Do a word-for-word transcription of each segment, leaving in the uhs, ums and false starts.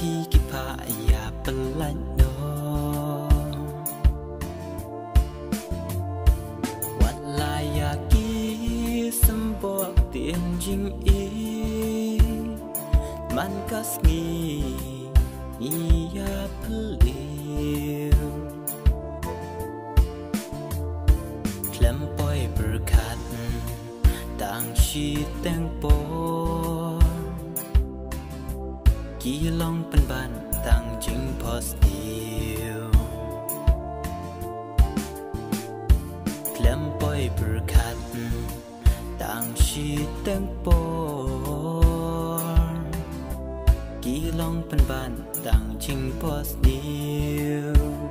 pi ki pa ya pelan no wat la ya ki sembo tiền jing i man kas ngi ni ya peliu klem poi berkat tang shi teng po Ki long pen ban tang jing positive Klem poi berkat tang shi teng po Ki long pen ban tang jing positive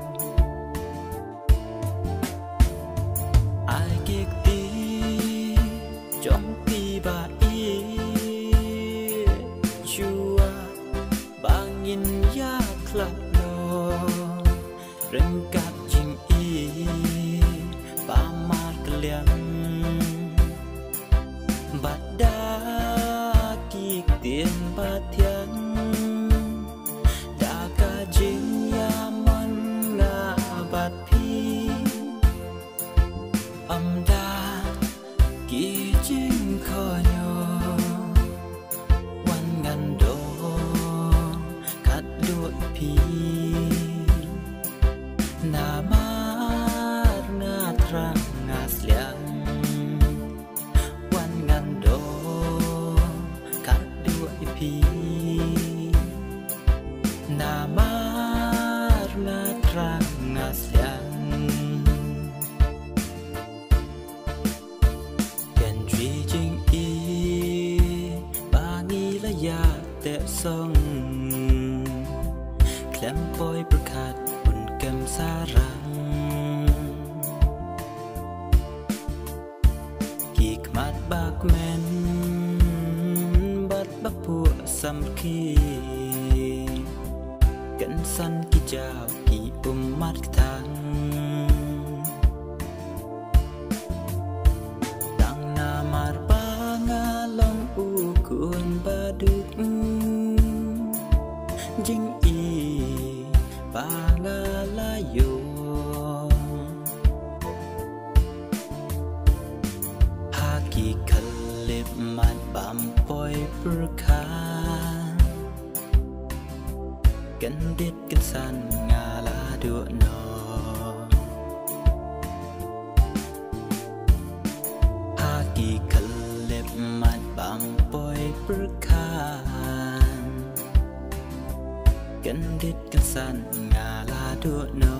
Ai kik ti trong pi ba i chua bangin ya klap lo rengkat jing i pamat kalian bada kik tien batian daka jing ya man nga bat pi amda ki jing konyo wan ngando kat lut pi namar na trang ngasliang wan ngando kat lut pi namar na trang ngasliang jing i bangi la ya te song klem poi berkat pun kem sarang ki kmat bak men bat bapu sam ki kan san ki jaw ki umat tang kun baduk jing i pangalayo haki kalip mat bampoi berkan kendit kensan ngala du no haki kalip mat bampoi berkan kendit kensan ngala du no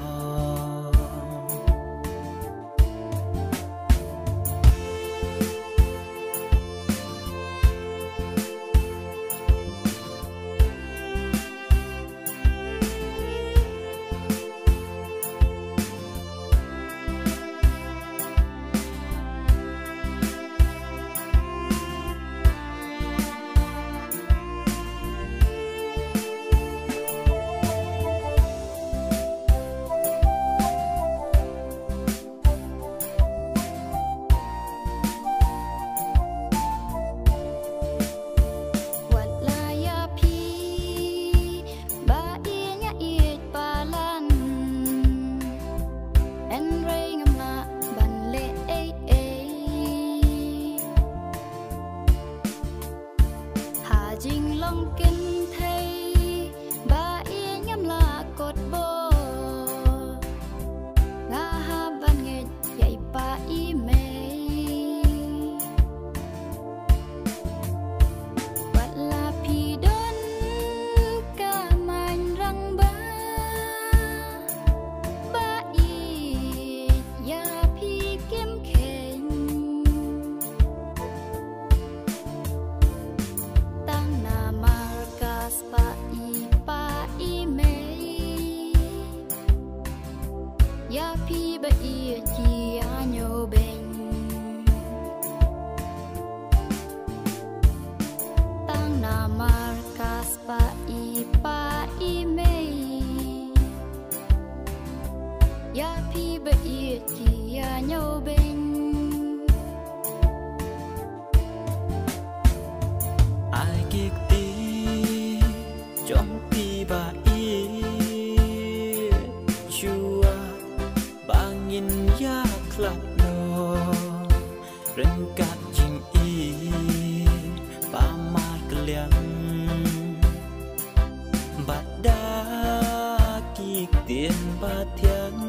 Jing long kinh thấy ba yên ngắm là cột bò nga ha ban nghe dạy ba y mê bắt là pi đơn cả màn răng ba ba y ya pi kiếm khen pa i pa i me ya pi ba i chi a nyo ben tang na markas pa i pa i me ya pi ba i chi a nyo ben ai kik ti trong pi ba thiang